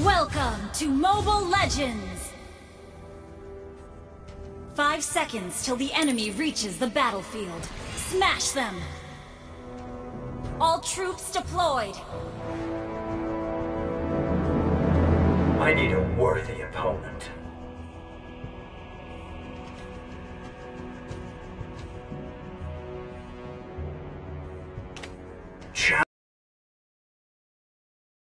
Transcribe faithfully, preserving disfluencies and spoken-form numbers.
Welcome to Mobile Legends! Five seconds till the enemy reaches the battlefield. Smash them! All troops deployed! I need a worthy opponent.